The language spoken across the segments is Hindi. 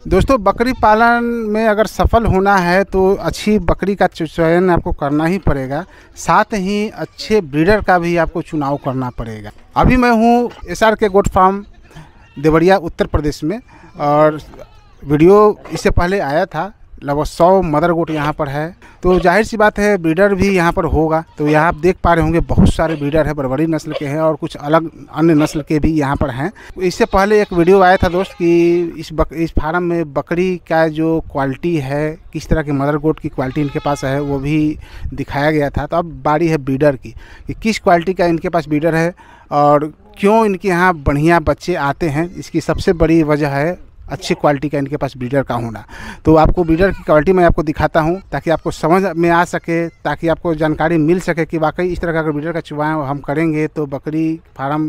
दोस्तों, बकरी पालन में अगर सफल होना है तो अच्छी बकरी का चयन आपको करना ही पड़ेगा, साथ ही अच्छे ब्रीडर का भी आपको चुनाव करना पड़ेगा। अभी मैं हूँ SRK goat farm Deoria Uttar Pradesh में, और वीडियो इससे पहले आया था। लगभग 100 मदर गोट यहाँ पर है, तो जाहिर सी बात है ब्रीडर भी यहाँ पर होगा। तो यहाँ आप देख पा रहे होंगे बहुत सारे ब्रीडर है, बड़बड़ी नस्ल के हैं और कुछ अलग अन्य नस्ल के भी यहाँ पर हैं। इससे पहले एक वीडियो आया था दोस्त कि इस फार्म में बकरी का जो क्वालिटी है, किस तरह के मदर गोट की क्वालिटी इनके पास है, वो भी दिखाया गया था। तो अब बारी है ब्रीडर की कि किस क्वालिटी का इनके पास ब्रीडर है और क्यों इनके यहाँ बढ़िया बच्चे आते हैं। इसकी सबसे बड़ी वजह है अच्छी क्वालिटी का इनके पास ब्रीडर का होना। तो आपको ब्रीडर की क्वालिटी मैं आपको दिखाता हूं ताकि आपको समझ में आ सके, ताकि आपको जानकारी मिल सके कि वाकई इस तरह का अगर ब्रीडर का चुनाव हम करेंगे तो बकरी फार्म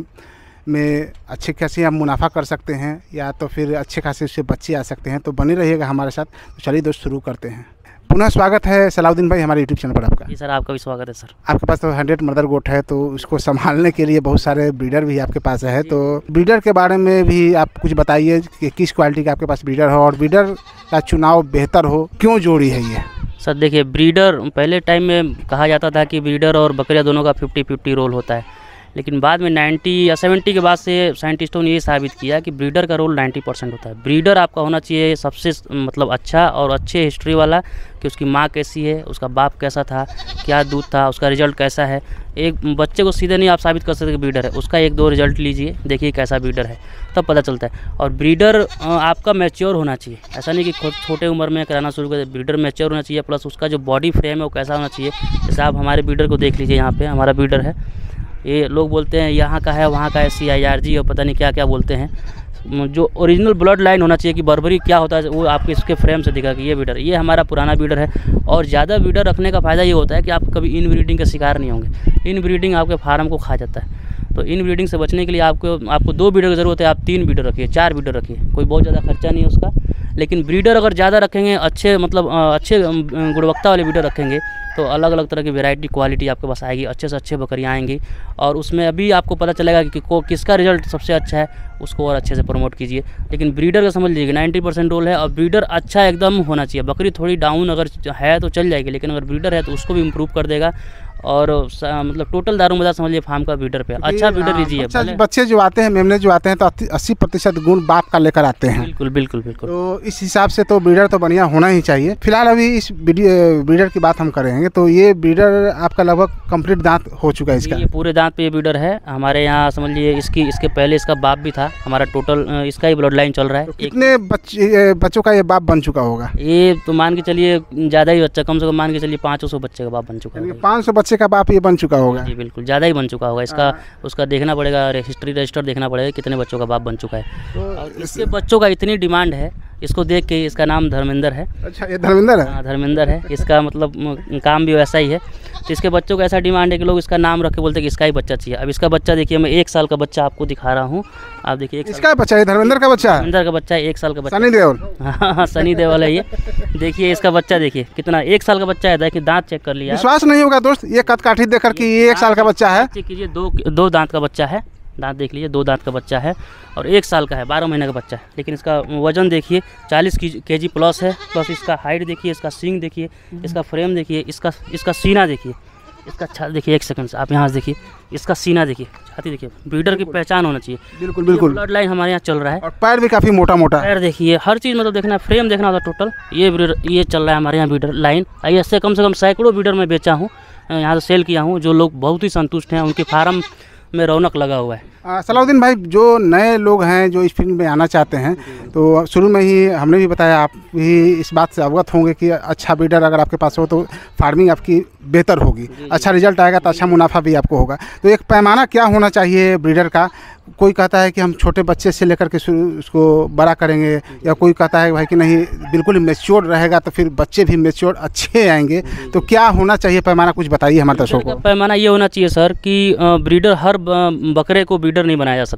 में अच्छे खासे हम मुनाफा कर सकते हैं, या तो फिर अच्छे खासे उससे बच्चे आ सकते हैं। तो बने रहिएगा हमारे साथ। तो चलिए दोस्त, शुरू करते हैं। पुनः स्वागत है सलाउद्दीन भाई हमारे यूट्यूब चैनल पर आपका। जी सर, आपका भी स्वागत है सर। आपके पास तो 100 मदर गोट है, तो उसको संभालने के लिए बहुत सारे ब्रीडर भी आपके पास है। तो ब्रीडर के बारे में भी आप कुछ बताइए कि किस क्वालिटी का आपके पास ब्रीडर हो और ब्रीडर का चुनाव बेहतर हो, क्यों जोड़ी है ये? सर देखिए, ब्रीडर पहले टाइम में कहा जाता था कि ब्रीडर और बकरिया दोनों का 50-50 रोल होता है, लेकिन बाद में 90 या 70 के बाद से साइंटिस्टों ने ये साबित किया कि ब्रीडर का रोल 90% होता है। ब्रीडर आपका होना चाहिए सबसे अच्छा और अच्छे हिस्ट्री वाला, कि उसकी माँ कैसी है, उसका बाप कैसा था, क्या दूध था, उसका रिजल्ट कैसा है। एक बच्चे को सीधे नहीं आप साबित कर सकते कि ब्रीडर है, उसका 1-2 रिजल्ट लीजिए, देखिए कैसा ब्रीडर है, तब पता चलता है। और ब्रीडर आपका मैच्योर होना चाहिए, ऐसा नहीं कि छोटे उम्र में कराना शुरू कर दे। ब्रीडर मैच्योर होना चाहिए, प्लस उसका जो बॉडी फ्रेम है वो कैसा होना चाहिए। जैसे आप हमारे ब्रीडर को देख लीजिए, यहाँ पे हमारा ब्रीडर है, ये लोग बोलते हैं यहाँ का है, वहाँ का है, CIRG और पता नहीं क्या क्या बोलते हैं। जो ओरिजिनल ब्लड लाइन होना चाहिए कि बर्बरी क्या होता है, वो आपके इसके फ्रेम से दिखा कि ये ब्रीडर, ये हमारा पुराना ब्रीडर है। और ज़्यादा ब्रीडर रखने का फ़ायदा ये होता है कि आप कभी इन ब्रीडिंग का शिकार नहीं होंगे। इन ब्रीडिंग आपके फार्म को खा जाता है। तो इन ब्रीडिंग से बचने के लिए आपको 2 ब्रीडर की ज़रूरत है। आप 3 ब्रीडर रखिए, 4 ब्रीडर रखिए, कोई बहुत ज़्यादा खर्चा नहीं है उसका। लेकिन ब्रीडर अगर ज़्यादा रखेंगे, अच्छे अच्छे गुणवत्ता वाले ब्रीडर रखेंगे, तो अलग अलग तरह की वैरायटी क्वालिटी आपके पास आएगी, अच्छे से अच्छे बकरियाँ आएंगी। और उसमें अभी आपको पता चलेगा कि किसका रिजल्ट सबसे अच्छा है, उसको और अच्छे से प्रमोट कीजिए। लेकिन ब्रीडर का समझ लीजिए 90% रोल है, और ब्रीडर अच्छा एकदम होना चाहिए। बकरी थोड़ी डाउन अगर है तो चल जाएगी, लेकिन अगर ब्रीडर है तो उसको भी इम्प्रूव कर देगा। और टोटल दारोमदार समझ लीजिए फार्म का ब्रीडर पे। अच्छा ब्रीडर लीजिए। अच्छा, बच्चे जो आते हैं, मेमने जो आते हैं, तो 80% गुण बाप का लेकर आते हैं। बिल्कुल बिल्कुल बिल्कुल। तो इस हिसाब से तो ब्रीडर तो बढ़िया होना ही चाहिए। फिलहाल अभी इस ब्रीडर की बात हम करेंगे। तो ये ब्रीडर आपका लगभग कंप्लीट दांत हो चुका है इसका? ये पूरे दांत पे ये ब्रीडर है हमारे यहाँ। समझ लीजिए इसके पहले इसका बाप भी था। हमारा टोटल इसका ही ब्लड लाइन चल रहा है। तो कितने बच्चों का ये बाप बन चुका होगा? ये तो मान के चलिए ज़्यादा ही बच्चा, कम से कम मान के चलिए 500 बच्चे का बाप बन चुका है। 500 बच्चे का बाप ये बन चुका होगा? जी बिल्कुल, ज़्यादा ही बन चुका होगा। इसका उसका देखना पड़ेगा, हिस्ट्री रजिस्टर देखना पड़ेगा कितने बच्चों का बाप बन चुका है। और इसके बच्चों का इतनी डिमांड है, इसको देख के इसका नाम धर्मेंद्र है। अच्छा, ये धर्मेंद्र है? हाँ, धर्मेंद्र है। इसका काम भी वैसा ही है। तो इसके बच्चों का ऐसा डिमांड है कि लोग इसका नाम रख के बोलते हैं कि इसका ही बच्चा चाहिए। अब इसका बच्चा देखिए, मैं 1 साल का बच्चा आपको दिखा रहा हूँ। आप देखिए, इसका बच्चा है, धर्मेंद्र का बच्चा? धर्मेंद्र का बच्चा है, 1 साल का बच्चा। सनी देओल? हाँ, सनी देओल है ये। देखिए इसका बच्चा, देखिए कितना 1 साल का बच्चा है। देखिए दांत चेक कर लिया, विश्वास नहीं होगा दोस्त ये कद-काठी देखकर कि ये 1 साल का बच्चा है। चेक कीजिए, 2 दांत का बच्चा है। दांत देख लीजिए, 2 दांत का बच्चा है और 1 साल का है, 12 महीने का बच्चा है। लेकिन इसका वजन देखिए 40 kg प्लस है। प्लस इसका हाइट देखिए, इसका सींग देखिए, इसका फ्रेम देखिए, इसका सीना देखिए, इसका छाती देखिए। 1 सेकंड से आप यहाँ से देखिए, इसका सीना देखिए, छाती देखिए। ब्रीडर की पहचान होना चाहिए। बिल्कुल बिल्कुल। ब्लड लाइन हमारे यहाँ चल रहा है। और पैर भी काफ़ी मोटा मोटा। पैर देखिए, हर चीज़ देखना, फ्रेम देखना होता टोटल। ये चल रहा है हमारे यहाँ ब्रीडर लाइन। ऐसे कम से कम सैकड़ों ब्रीडर में बेचा हूँ, यहाँ से सेल किया हूँ। जो लोग बहुत ही संतुष्ट हैं, उनके फार्म में रौनक लगा हुआ है। सलाउद्दीन भाई, जो नए लोग हैं जो इस फील्ड में आना चाहते हैं, तो शुरू में ही हमने भी बताया, आप भी इस बात से अवगत होंगे कि अच्छा ब्रीडर अगर आपके पास हो तो फार्मिंग आपकी बेहतर होगी, अच्छा रिजल्ट आएगा तो अच्छा मुनाफा भी आपको होगा। तो एक पैमाना क्या होना चाहिए ब्रीडर का? कोई कहता है कि हम छोटे बच्चे से लेकर के उसको बड़ा करेंगे, या कोई कहता है भाई कि नहीं बिल्कुल मैच्योर रहेगा तो फिर बच्चे भी मैच्योर अच्छे आएंगे। तो क्या होना चाहिए पैमाना, कुछ बताइए हमारे दर्शकों को। पैमाना ये होना चाहिए सर कि ब्रीडर, हर बकरे को ब्रीडर नहीं बनाया जा सकता है।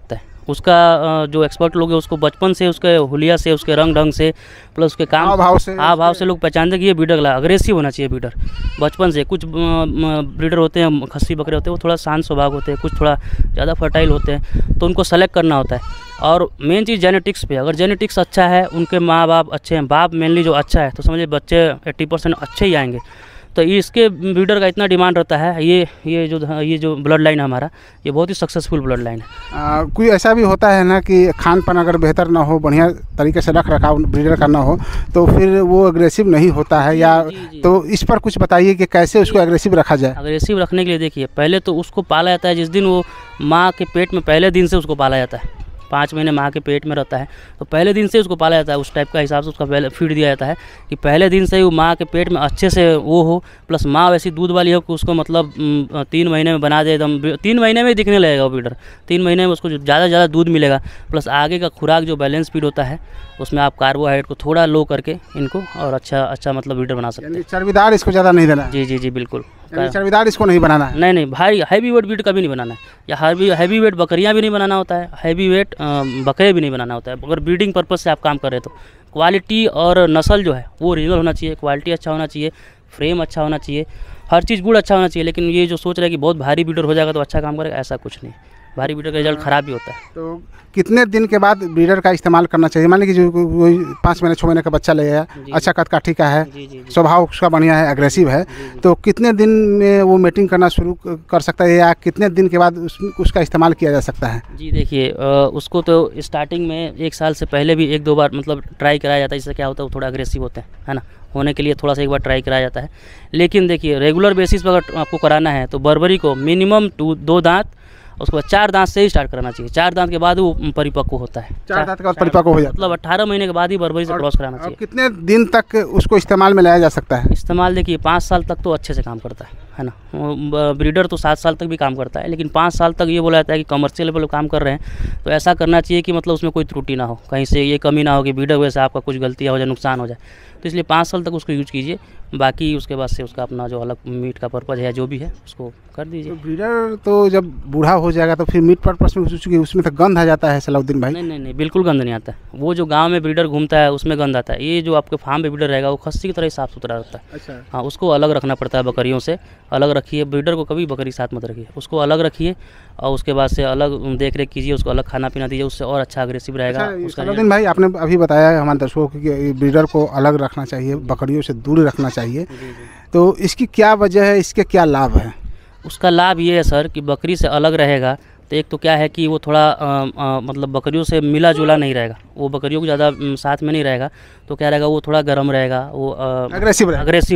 उसका जो एक्सपर्ट लोग हैं उसको बचपन से उसके हुलिया से, उसके रंग ढंग से, प्लस उसके काम हाव भाव से लोग पहचानते कि ये ब्रीडर अग्रेसिव होना चाहिए ब्रीडर बचपन से। कुछ ब्रीडर होते हैं, खस्सी बकरे होते हैं, वो थोड़ा शांत स्वभाव होते हैं, कुछ थोड़ा ज़्यादा फर्टाइल होते हैं, तो उनको सेलेक्ट करना होता है। और मेन चीज़ जेनेटिक्स पे, अगर जेनेटिक्स अच्छा है, उनके माँ बाप अच्छे हैं, बाप मेनली जो अच्छा है, तो समझिए बच्चे 80% अच्छे ही आएंगे। तो इसके ब्रीडर का इतना डिमांड रहता है। ये जो ब्लड लाइन है हमारा, ये बहुत ही सक्सेसफुल ब्लड लाइन है। कोई ऐसा भी होता है ना कि खान पान अगर बेहतर ना हो, बढ़िया तरीके से रख रखाव ब्रीडर का ना हो, तो फिर वो अग्रेसिव नहीं होता है या जी। तो इस पर कुछ बताइए कि कैसे उसको अग्रेसिव रखा जाए। अग्रेसिव रखने के लिए देखिए, पहले तो उसको पाला जाता है जिस दिन वो माँ के पेट में, पहले दिन से उसको पाला जाता है। 5 महीने माँ के पेट में रहता है, तो पहले दिन से उसको पाला जाता है। उस टाइप का हिसाब से उसका पहले फीड दिया जाता है कि पहले दिन से ही वो माँ के पेट में अच्छे से वो हो, प्लस माँ वैसी दूध वाली हो कि उसको मतलब 3 महीने में बना दे एकदम। 3 महीने में दिखने लगेगा वो ब्रीडर, 3 महीने में उसको ज़्यादा दूध मिलेगा। प्लस आगे का खुराक जो बैलेंस फीड होता है, उसमें आप कार्बोहाइड्रेट को थोड़ा लो करके इनको और अच्छा मतलब ब्रीडर बना सकते हैं। चर्बीदार इसको ज़्यादा नहीं देना। जी बिल्कुल, चर्बीदार इसको नहीं बनाना है। नहीं भारी हैवी वेट ब्रीड कभी नहीं बनाना है, या हैवी वेट बकरियां भी नहीं बनाना होता है, हैवी वेट बकरे भी नहीं बनाना होता है। अगर ब्रीडिंग पर्पज़ से आप काम कर रहे हो तो क्वालिटी और नस्ल जो है वो ओरिजिनल होना चाहिए, क्वालिटी अच्छा होना चाहिए, फ्रेम अच्छा होना चाहिए, हर चीज़ गुड अच्छा होना चाहिए। लेकिन ये जो सोच रहा है कि बहुत भारी ब्रीडर हो जाएगा तो अच्छा काम करेगा, ऐसा कुछ नहीं। भारी ब्रीडर का रिजल्ट ख़राब भी होता है। तो कितने दिन के बाद ब्रीडर का इस्तेमाल करना चाहिए? मान लीजिए जो कोई 5 महीने 6 महीने का बच्चा ले आया, अच्छा कद काठी का है, स्वभाव उसका बढ़िया है, अग्रेसिव है, तो कितने दिन में वो मीटिंग करना शुरू कर सकता है या कितने दिन के बाद उसका इस्तेमाल किया जा सकता है? जी देखिए, उसको तो स्टार्टिंग में 1 साल से पहले भी 1-2 बार मतलब ट्राई कराया जाता है। इससे क्या होता है, वो थोड़ा अग्रेसिव होते हैं, है ना, होने के लिए थोड़ा सा एक बार ट्राई कराया जाता है। लेकिन देखिए रेगुलर बेसिस पर अगर आपको कराना है तो बर्बरी को मिनिमम 2 दांत, उसके बाद 4 दांत से ही स्टार्ट करना चाहिए। 4 दांत के बाद वो परिपक्व होता है। 4 दांत के बाद परिपक्व हो जाता है, मतलब 18 महीने के बाद ही बर्बरी से क्रॉस कराना चाहिए। कितने दिन तक उसको इस्तेमाल में लाया जा सकता है? इस्तेमाल देखिए 5 साल तक तो अच्छे से काम करता है ना। ब्रीडर तो 7 साल तक भी काम करता है, लेकिन 5 साल तक ये बोला जाता है कि कमर्शियल लेवल पर काम कर रहे हैं तो ऐसा करना चाहिए कि मतलब उसमें कोई त्रुटि ना हो, कहीं से ये कमी ना हो कि ब्रीडर वजह से आपका कुछ गलतियाँ हो जाए, नुकसान हो जाए। तो इसलिए 5 साल तक उसको यूज कीजिए, बाकी उसके बाद से उसका अपना जो अलग मीट का पर्पज़ है जो भी है उसको कर दीजिए। तो ब्रीडर तो जब बूढ़ा हो जाएगा तो फिर मीट पर्पज़ में उसमें तो गंध आ जाता है सलाउद्दीन भाई। नहीं, बिल्कुल गंद नहीं आता है। वो जो गांव में ब्रीडर घूमता है उसमें गंद आता है। ये जो आपके फार्म पे ब्रीडर रहेगा वो खस्सी की तरह ही साफ़ सुथरा रहता है। अच्छा। हाँ, उसको अलग रखना पड़ता है, बकरियों से अलग रखिए। ब्रीडर को कभी बकरी साथ मत रखिए, उसको अलग रखिए और उसके बाद से अलग देख रेख कीजिए, उसको अलग खाना पीना दीजिए, उससे और अच्छा अग्रेसिव रहेगा। सलाउद्दीन भाई आपने अभी बताया हमारे दर्शकों को कि ब्रीडर को अलग रखना चाहिए, बकरियों से दूर रखना चाहिए, तो इसकी क्या वजह है, इसके क्या लाभ है? उसका लाभ ये है सर कि बकरी से अलग रहेगा तो एक तो क्या है कि वो थोड़ा मतलब बकरियों से मिला जुला नहीं रहेगा, वो बकरियों को ज़्यादा साथ में नहीं रहेगा, तो क्या रहेगा वो थोड़ा गर्म रहेगा, वो अग्रेसिव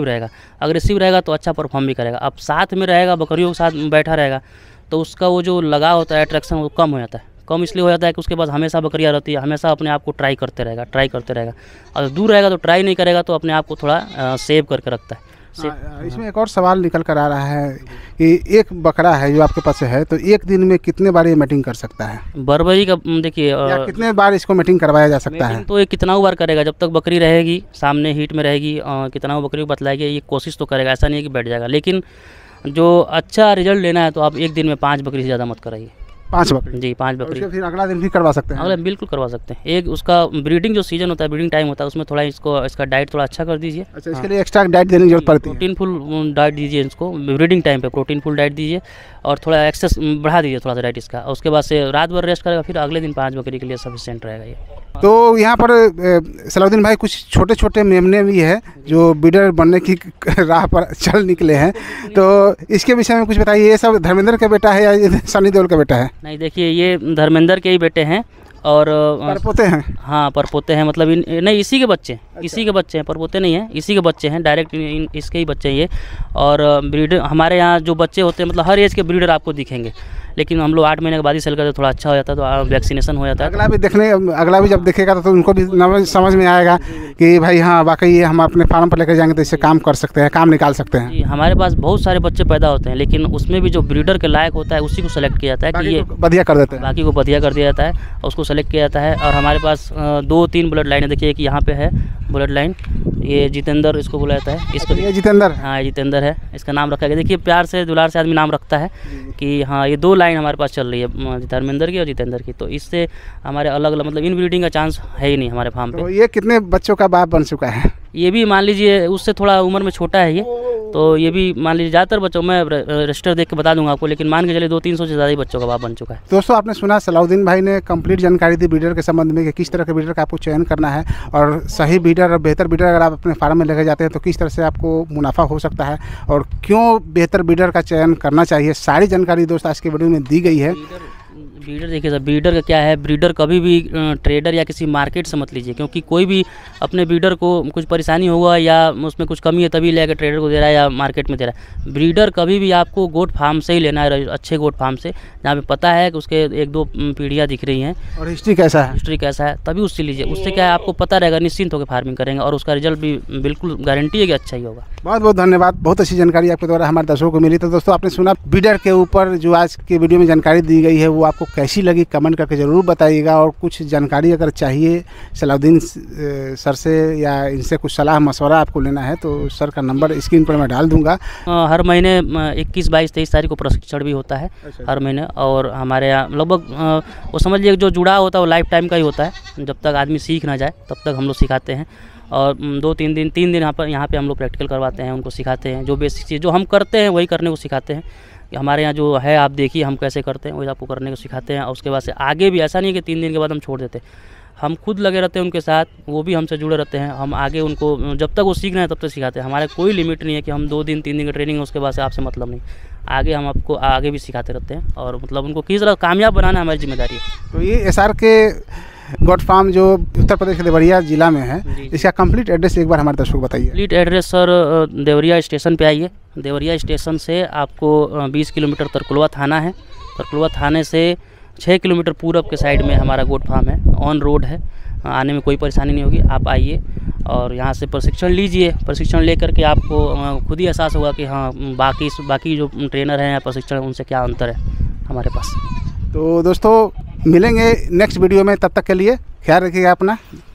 रहेगा तो अच्छा परफॉर्म भी करेगा। अब साथ में रहेगा, बकरियों के साथ बैठा रहेगा तो उसका वो जो लगाव होता है, अट्रैक्शन, वो कम हो जाता है। कम इसलिए हो जाता है कि उसके पास हमेशा बकरियाँ रहती है, हमेशा अपने आप को ट्राई करते रहेगा। और दूर रहेगा तो ट्राई नहीं करेगा, तो अपने आप को थोड़ा सेव करके रखता है। इसमें एक और सवाल निकल कर आ रहा है कि एक बकरा है जो आपके पास है, तो एक दिन में कितने बार ये मीटिंग कर सकता है? बर्बरी का देखिए कितने बार इसको मीटिंग करवाया जा सकता है? तो ये कितना बार करेगा, जब तक बकरी रहेगी सामने हीट में रहेगी, कितना बकरी को बतलाएगी, ये कोशिश तो करेगा, ऐसा नहीं है कि बैठ जाएगा। लेकिन जो अच्छा रिजल्ट लेना है तो आप एक दिन में 5 बकरी से ज़्यादा मत कराइए। 5 बकरी? जी 5 बकरी। फिर अगला दिन भी करवा सकते हैं? अगला बिल्कुल करवा सकते हैं। एक उसका ब्रीडिंग जो सीजन होता है, ब्रीडिंग टाइम होता है, उसमें थोड़ा इसका डाइट थोड़ा अच्छा कर दीजिए। अच्छा, इसके लिए एक्स्ट्रा डाइट देने की जरूरत पड़ती है? प्रोटीन फुल डाइट दीजिए इसको, ब्रीडिंग टाइम पे प्रोटीन फुल डाइट दीजिए और थोड़ा एक्सेस बढ़ा दीजिए थोड़ा सा डाइट इसका। उसके बाद से रात भर रेस्ट करेगा, फिर अगले दिन 5 बकरी के लिए सफिशिएंट रहेगा ये। तो यहाँ पर सलाउद्दीन भाई कुछ छोटे छोटे मेमने भी है जो ब्रीडर बनने की राह पर चल निकले हैं, तो इसके विषय में कुछ बताइए। ये सब धर्मेंद्र का बेटा है या ये सनी देओल का बेटा है? नहीं देखिए, ये धर्मेंद्र के ही बेटे हैं और परपोते हैं। हाँ परपोते हैं, मतलब नहीं इसी के बच्चे हैं। अच्छा। इसी के बच्चे हैं, परपोते नहीं हैं, इसी के बच्चे हैं, डायरेक्ट इसके ही बच्चे हैं ये। और ब्रीडर हमारे यहाँ जो बच्चे होते हैं मतलब हर एज के ब्रीडर आपको दिखेंगे, लेकिन हम लोग 8 महीने के बाद ही सेल करते, थोड़ा अच्छा हो जाता है तो वैक्सीनेशन हो जाता है। अगला भी जब देखेगा तो उनको भी समझ में आएगा कि भाई हाँ वाकई ये हम अपने फार्म पर लेकर जाएंगे तो इससे काम कर सकते हैं, काम निकाल सकते हैं। जी, हमारे पास बहुत सारे बच्चे पैदा होते हैं, लेकिन उसमें भी जो ब्रीडर के लायक होता है उसी को सेलेक्ट किया जाता है कि ये बढ़िया कर देते हैं, बाकी को बढ़िया कर दिया जाता है और उसको सेलेक्ट किया जाता है। और हमारे पास 2-3 ब्लड लाइन है, देखिए एक यहाँ पे है ब्लड लाइन ये जितेंद्र इसको बुलाया जाता है। इसको ये जितेंद्र, हाँ जितेंद्र है, इसका नाम रखा गया। देखिए प्यार से दुलार से आदमी नाम रखता है कि हाँ ये 2 लाइन हमारे पास चल रही है, धर्मेंद्र की और जितेंद्र की, तो इससे हमारे अलग अलग मतलब इन ब्रीडिंग का चांस है ही नहीं हमारे फार्म पे। तो ये कितने बच्चों का बाप बन चुका है? ये भी मान लीजिए उससे थोड़ा उम्र में छोटा है ये, तो ये भी मान लीजिए ज़्यादातर बच्चों, मैं रजिस्टर देख के बता दूंगा आपको, लेकिन मान के चलिए 200-300 से ज़्यादा ही बच्चों का बाप बन चुका है। दोस्तों आपने सुना सलाउद्दीन भाई ने कंप्लीट जानकारी दी ब्रीडर के संबंध में कि किस तरह के ब्रीडर का आपको चयन करना है, और सही ब्रीडर और बेहतर ब्रीडर अगर आप अपने फार्म में लेके जाते हैं तो किस तरह से आपको मुनाफा हो सकता है और क्यों बेहतर ब्रीडर का चयन करना चाहिए। सारी जानकारी दोस्त आज के वीडियो में दी गई है। ब्रीडर देखिए सर, ब्रीडर का क्या है, ब्रीडर कभी भी ट्रेडर या किसी मार्केट से मत लीजिए, क्योंकि कोई भी अपने ब्रीडर को कुछ परेशानी होगा या उसमें कुछ कमी है तभी लेकर ट्रेडर को दे रहा है या मार्केट में दे रहा है। ब्रीडर कभी भी आपको गोट फार्म से ही लेना है, अच्छे गोट फार्म से जहाँ पे पता है कि उसके 1-2 पीढ़ियाँ दिख रही हैं और हिस्ट्री कैसा है, तभी उससे लीजिए। उससे क्या है आपको पता रहेगा, निश्चिंत होकर फार्मिंग करेंगे और उसका रिजल्ट भी बिल्कुल गारंटी है कि अच्छा ही होगा। बहुत बहुत धन्यवाद, बहुत अच्छी जानकारी आपके द्वारा हमारे दर्शकों को मिली। तो दोस्तों आपने सुना ब्रीडर के ऊपर जो आज के वीडियो में जानकारी दी गई है वो आपको कैसी लगी कमेंट करके ज़रूर बताइएगा, और कुछ जानकारी अगर चाहिए सलाउद्दीन सर से या इनसे कुछ सलाह मशवरा आपको लेना है तो सर का नंबर स्क्रीन पर मैं डाल दूंगा। हर महीने 21, 22, 23 तारीख को प्रशिक्षण भी होता है हर महीने, और हमारे यहाँ लगभग वो समझ लीजिए जो जुड़ा होता है वो लाइफ टाइम का ही होता है। जब तक आदमी सीख ना जाए तब तक हम लोग सिखाते हैं, और 2-3 दिन 3 दिन यहाँ पे हम लोग प्रैक्टिकल करवाते हैं, उनको सिखाते हैं जो बेसिक चीज़ जो हम करते हैं वही करने को सिखाते हैं। कि हमारे यहाँ जो है आप देखिए हम कैसे करते हैं वही आपको करने को सिखाते हैं, और उसके बाद से आगे भी ऐसा नहीं कि 3 दिन के बाद हम छोड़ देते, हम खुद लगे रहते हैं उनके साथ, वो भी हमसे जुड़े रहते हैं। हम आगे उनको जब तक वो सीख रहे हैं तब तक सिखाते हैं। हमारे कोई लिमिट नहीं है कि हम 2 दिन 3 दिन की ट्रेनिंग है उसके बाद से आपसे मतलब नहीं, आगे हम आपको आगे भी सिखाते रहते हैं, और मतलब उनको किस तरह कामयाब बनाना हमारी जिम्मेदारी है। तो ये SR के गोट फार्म जो उत्तर प्रदेश के देवरिया जिला में है, इसका कंप्लीट एड्रेस एक बार हमारे दर्शकों को बताइए। Complete address sir Deoria station पे आइए, देवरिया स्टेशन से आपको 20 किलोमीटर तरकुलवा थाना है, तरकुलवा थाने से 6 किलोमीटर पूरब के साइड में हमारा गोट फार्म है, ऑन रोड है, आने में कोई परेशानी नहीं होगी। आप आइए और यहाँ से प्रशिक्षण लीजिए, प्रशिक्षण लेकर के आपको खुद ही एहसास होगा कि हाँ बाकी जो ट्रेनर हैं या प्रशिक्षण उनसे क्या अंतर है हमारे पास। तो दोस्तों मिलेंगे नेक्स्ट वीडियो में, तब तक के लिए ख्याल रखिएगा अपना।